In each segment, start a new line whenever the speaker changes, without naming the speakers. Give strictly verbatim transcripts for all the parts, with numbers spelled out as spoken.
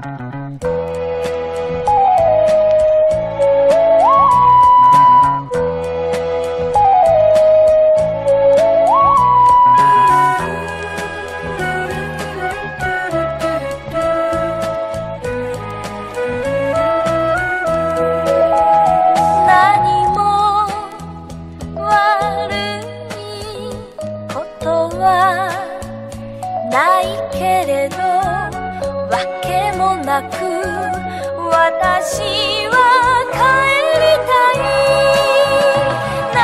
ないけれどわけもなく私は帰りたい。長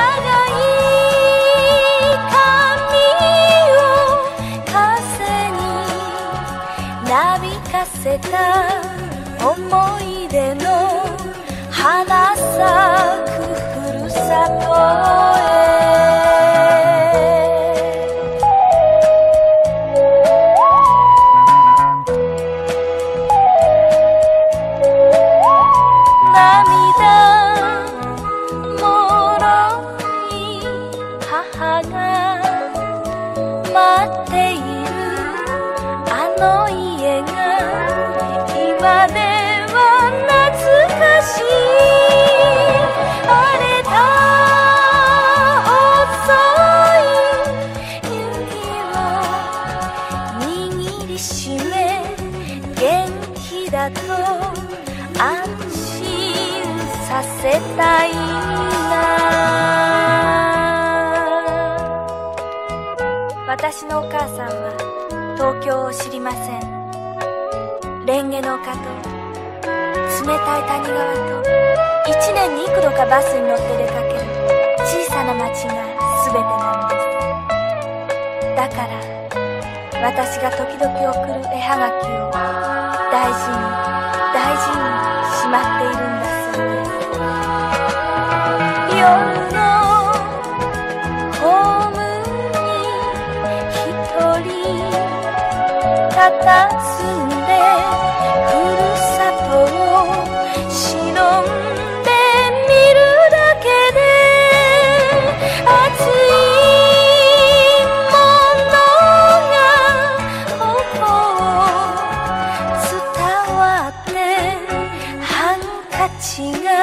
い髪を風になびかせた思い出の花咲くふるさとへ。待っているあの家が今では懐かしい。荒れた遅い指を握りしめ元気だと安心させたいな。私のお母さんは東京を知りません。レンゲの丘と冷たい谷川と一年に幾度かバスに乗って出かける小さな町が全てなのです。だから私が時々送る絵はがきを大事に大事にしまっているんだそうです。夜のホームたたずんでふるさとを忍んでみるだけで熱いものが頬を伝わってハンカチが